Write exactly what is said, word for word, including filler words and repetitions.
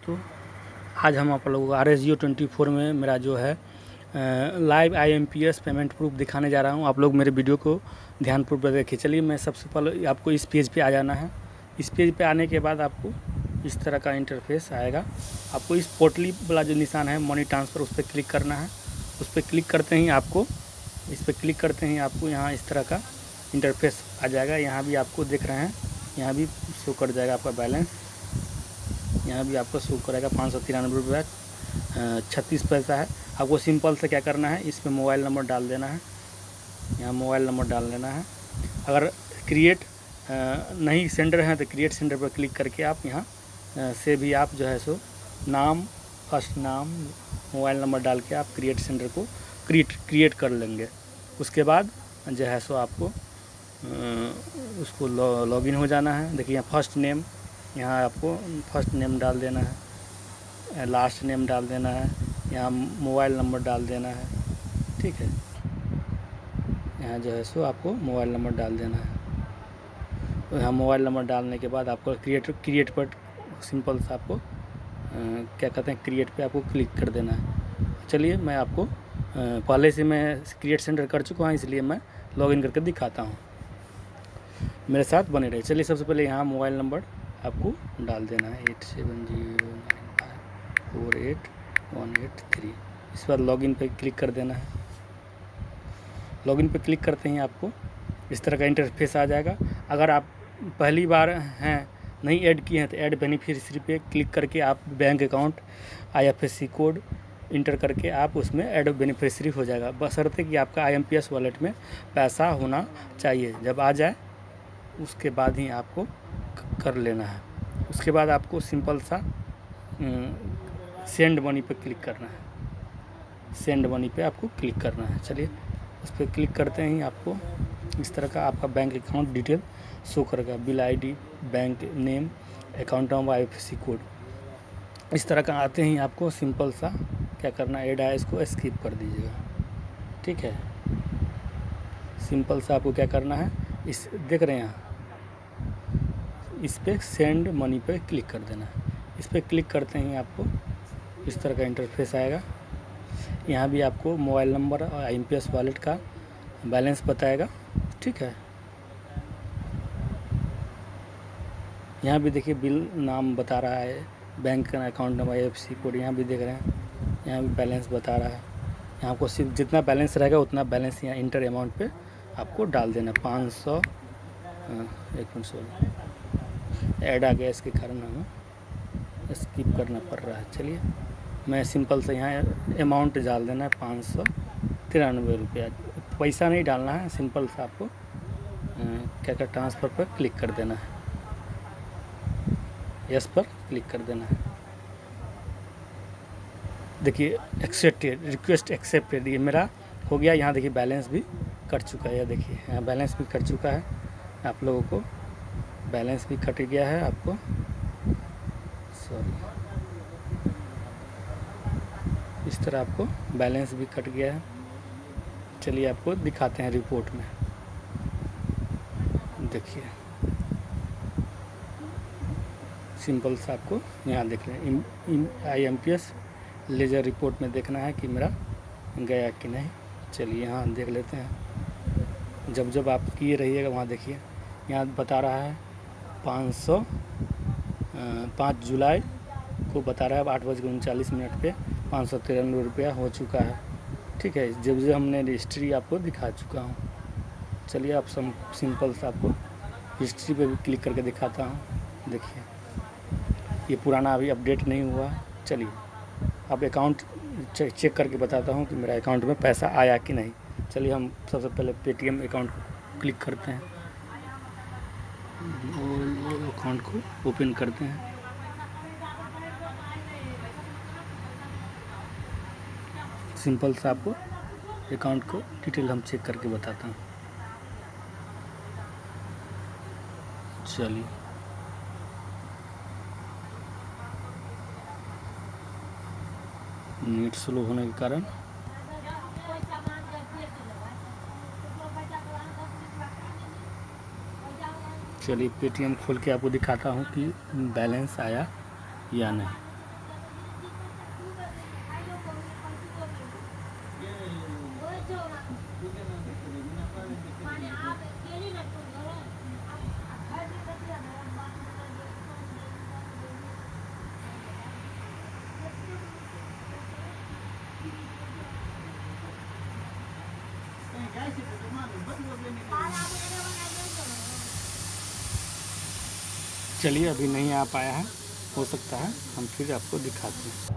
दोस्तों, आज हम आप लोगों को R S Jio twenty four में मेरा जो है live I M P S payment proof दिखाने जा रहा हूं। आप लोग मेरे वीडियो को ध्यानपूर्वक देखिए। चलिए, मैं सबसे पहले आपको इस पेज पे आ जाना है। इस पेज पे आने के बाद आपको इस तरह का इंटरफेस आएगा। आपको इस पोर्टली वाला जो निशान है मनी ट्रांसफ़र, उस पर क्लिक करना है। उस पर क्लिक करते ही आपको इस पर क्लिक करते ही आपको यहाँ इस तरह का इंटरफेस आ जाएगा। यहाँ भी आपको देख रहे हैं, यहाँ भी शो कर जाएगा आपका बैलेंस। यहाँ भी आपको शो करेगा पाँच सौ तिरानवे रुपये छत्तीस पैसा है। आपको सिंपल से क्या करना है, इस पर मोबाइल नंबर डाल देना है। यहाँ मोबाइल नंबर डाल देना है। अगर क्रिएट नहीं सेंडर है तो क्रिएट सेंडर पर क्लिक करके आप यहाँ से भी आप जो है सो नाम, फर्स्ट नाम, मोबाइल नंबर डाल के आप क्रिएट सेंडर को क्रिएट क्रिएट कर लेंगे। उसके बाद जो है सो आपको उसको लॉगिन हो जाना है। देखिए यहाँ फर्स्ट नेम, यहाँ आपको फर्स्ट नेम डाल देना है, लास्ट नेम डाल देना है, यहाँ मोबाइल नंबर डाल देना है। ठीक है, यहाँ जो है सो आपको मोबाइल नंबर डाल देना है। तो यहाँ मोबाइल नंबर डालने के बाद आपको क्रिएट क्रिएट पर सिंपल से आपको आ, क्या कहते हैं क्रिएट पे आपको क्लिक कर देना है। चलिए, मैं आपको आ, पहले से मैं क्रिएट सेंटर कर चुका हूँ, इसलिए मैं लॉगिन करके दिखाता हूँ। मेरे साथ बने रहे। चलिए, सबसे पहले यहाँ मोबाइल नंबर आपको डाल देना है eight seven zero nine five four eight one eight three. इस बार लॉगिन पे क्लिक कर देना है। लॉगिन पे क्लिक करते ही आपको इस तरह का इंटरफेस आ जाएगा। अगर आप पहली बार हैं, नहीं ऐड किए हैं, तो ऐड बेनिफिशियरी पे क्लिक करके आप bank account I F S C code enter करके आप उसमें ऐड बेनिफिशियरी हो जाएगा, बशर्ते कि आपका I M P S wallet में पैसा होना चाहिए। जब आ जाए उसके बाद ही आपको कर लेना है। उसके बाद आपको सिंपल सा सेंड मनी पे क्लिक करना है। सेंड मनी पे आपको क्लिक करना है। चलिए, उस पर क्लिक करते ही आपको इस तरह का आपका बैंक अकाउंट डिटेल शो करेगा। Bill ID, bank name, account number, I F S C code. इस तरह का आते ही आपको सिंपल सा क्या करना है, ऐड है इसको स्किप कर दीजिएगा। ठीक है, सिंपल सा आपको क्या करना है, इस देख रहे हैं यहाँ, इस पर सेंड मनी पे क्लिक कर देना है। इस पर क्लिक करते ही आपको इस तरह का इंटरफेस आएगा। यहाँ भी आपको मोबाइल नंबर और I M P S wallet का बैलेंस बताएगा। ठीक है, यहाँ भी देखिए बिल नाम बता रहा है, बैंक का account number, I F S C code, यहाँ भी देख रहे हैं, यहाँ भी बैलेंस बता रहा है। यहाँ आपको सिर्फ जितना बैलेंस रहेगा उतना बैलेंस यहाँ इंटर अमाउंट पे आपको डाल देना। पाँच सौ एक मिनट सोलह ऐड आ गया, इसके कारण हमें स्किप करना पड़ रहा है। चलिए, मैं सिंपल से यहाँ अमाउंट डाल देना है पाँच सौ तिरानवे रुपया। पैसा नहीं डालना है, सिंपल से आपको क्या क्या ट्रांसफ़र पर क्लिक कर देना है, यस पर क्लिक कर देना है। देखिए एक्सेप्टेड, रिक्वेस्ट एक्सेप्टेड, ये मेरा हो गया। यहाँ देखिए बैलेंस भी कट चुका है। देखिए यहाँ बैलेंस भी कट चुका है। आप लोगों को बैलेंस भी कट गया है। आपको सॉरी इस तरह आपको बैलेंस भी कट गया है। चलिए, आपको दिखाते हैं रिपोर्ट में। देखिए सिंपल से आपको यहाँ देख रहे हैं I M P S ledger report में देखना है कि मेरा गया कि नहीं। चलिए, यहाँ देख लेते हैं। जब जब आप किए रहिएगा वहाँ देखिए, यहाँ बता रहा है पाँच सौ पाँच जुलाई को बता रहा है आठ बज के उनचालीस मिनट पे पाँच सौ तिरानवे रुपया हो चुका है। ठीक है, जब जब हमने हिस्ट्री आपको दिखा चुका हूँ। चलिए, आप सम सिंपल से आपको हिस्ट्री पे भी क्लिक करके दिखाता हूँ। देखिए, ये पुराना अभी अपडेट नहीं हुआ। चलिए, अब अकाउंट चेक करके बताता हूँ कि मेरा अकाउंट में पैसा आया कि नहीं। चलिए, हम सबसे पहले पेटीएम अकाउंट को क्लिक करते हैं, अकाउंट को ओपन करते हैं। सिंपल से आपको अकाउंट को डिटेल हम चेक करके बताता हूँ। चलिए, नेट स्लो होने के कारण चलिए पेटीएम खोल के आपको दिखाता हूँ कि बैलेंस आया या नहीं। चलिए, अभी नहीं आ पाया है, हो सकता है हम फिर आपको दिखाते हैं।